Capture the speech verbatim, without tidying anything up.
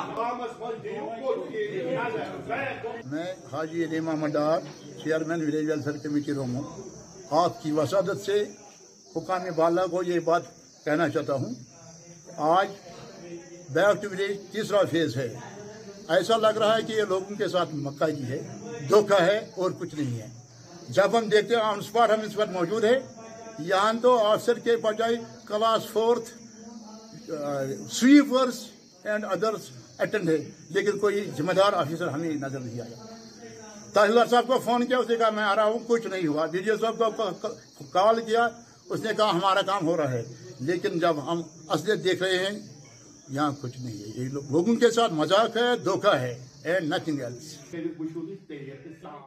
मैं Haji Ali Mohammad Dar, chairman village welfare committee Romo, आपकी वसादत से हुकाम बाला को ये बात कहना चाहता हूँ। आज बैक टू विलेज तीसरा फेज है। ऐसा लग रहा है कि ये लोगों के साथ मक्कारी है, धोखा है और कुछ नहीं है। जब हम देखते हैं ऑन स्पॉट, हम इस वक्त मौजूद है यहाँ, तो अफसर के बजाय class fourth sweepers and others attend है, लेकिन कोई जिम्मेदार ऑफिसर हमें नजर नहीं आया। तहसीलदार साहब को फोन किया, उसने कहा मैं आ रहा हूँ, कुछ नहीं हुआ। वीडियो साहब को कॉल किया, उसने कहा हमारा काम हो रहा है, लेकिन जब हम असलियत देख रहे हैं यहाँ कुछ नहीं है। ये लोगों के साथ मजाक है, धोखा है, एंड नथिंग एल्स।